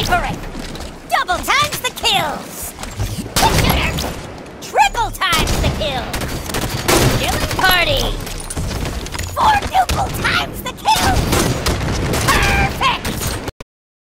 Snippering! Double times the kills! Shooter! Triple times the kills! Killing party! Quadruple times the kills!